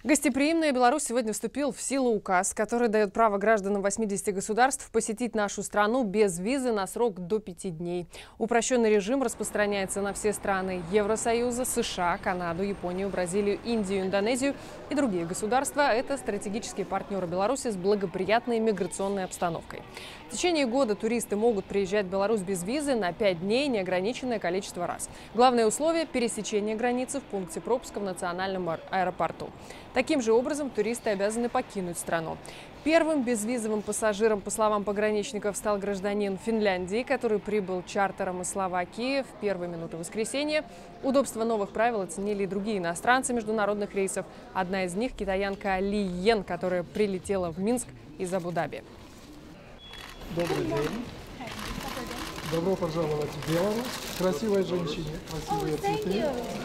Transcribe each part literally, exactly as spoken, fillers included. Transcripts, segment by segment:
Гостеприимная Беларусь сегодня вступил в силу указ, который дает право гражданам восьмидесяти государств посетить нашу страну без визы на срок до пяти дней. Упрощенный режим распространяется на все страны Евросоюза, США, Канаду, Японию, Бразилию, Индию, Индонезию и другие государства. Это стратегические партнеры Беларуси с благоприятной миграционной обстановкой. В течение года туристы могут приезжать в Беларусь без визы на пять дней, неограниченное количество раз. Главное условие – пересечение границы в пункте пропуска в национальном аэропорту. Таким же образом туристы обязаны покинуть страну. Первым безвизовым пассажиром, по словам пограничников, стал гражданин Финляндии, который прибыл чартером из Словакии в первые минуты воскресенья. Удобство новых правил оценили и другие иностранцы международных рейсов. Одна из них – китаянка Ли Йен, которая прилетела в Минск из Абу-Даби. Добрый день. Добро пожаловать в Беларусь. Красивой женщине, красивые цветы.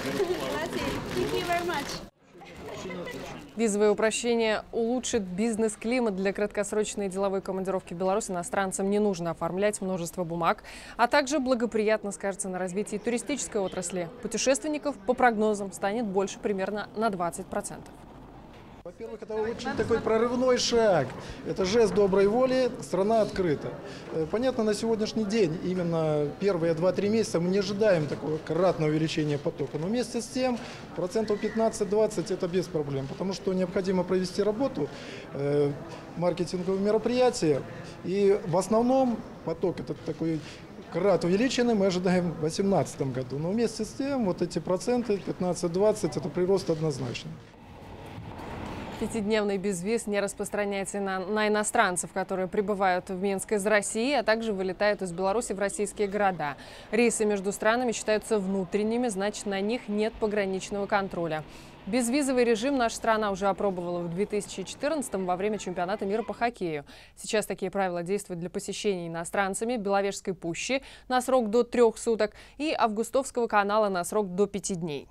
Визовое упрощение улучшит бизнес-климат. Для краткосрочной деловой командировки в Беларусь иностранцам не нужно оформлять множество бумаг, а также благоприятно скажется на развитии туристической отрасли. Путешественников, по прогнозам, станет больше примерно на двадцать процентов. Во-первых, это очень такой прорывной шаг. Это жест доброй воли, страна открыта. Понятно, на сегодняшний день, именно первые два-три месяца, мы не ожидаем такого кратного увеличения потока. Но вместе с тем, процентов пятнадцать-двадцать это без проблем, потому что необходимо провести работу, э, маркетинговые мероприятия. И в основном поток этот такой крат увеличенный мы ожидаем в две тысячи восемнадцатом году. Но вместе с тем, вот эти проценты пятнадцать-двадцать это прирост однозначно. Пятидневный безвиз не распространяется на, на иностранцев, которые прибывают в Минск из России, а также вылетают из Беларуси в российские города. Рейсы между странами считаются внутренними, значит, на них нет пограничного контроля. Безвизовый режим наша страна уже опробовала в две тысячи четырнадцатом во время чемпионата мира по хоккею. Сейчас такие правила действуют для посещения иностранцами Беловежской пущи на срок до трех суток и Августовского канала на срок до пяти дней.